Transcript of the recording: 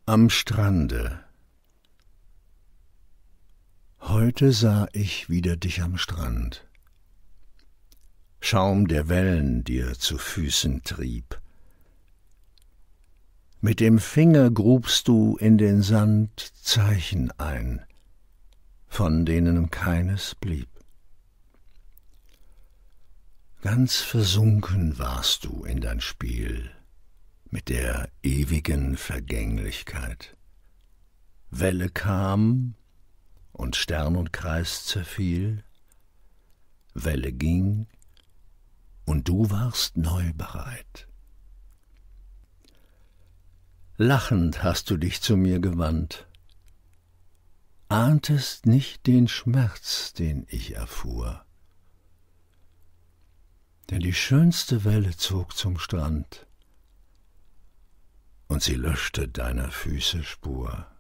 Am Strande. Heute sah ich wieder dich am Strand. Schaum der Wellen dir zu Füßen trieb. Mit dem Finger grubst du in den Sand Zeichen ein, von denen keines blieb. Ganz versunken warst du in dein Spiel mit der ewigen Vergänglichkeit. Welle kam und Stern und Kreis zerfiel, Welle ging und du warst neu bereit. Lachend hast du dich zu mir gewandt, ahntest nicht den Schmerz, den ich erfuhr, denn die schönste Welle zog zum Strand und sie löschte deiner Füße Spur.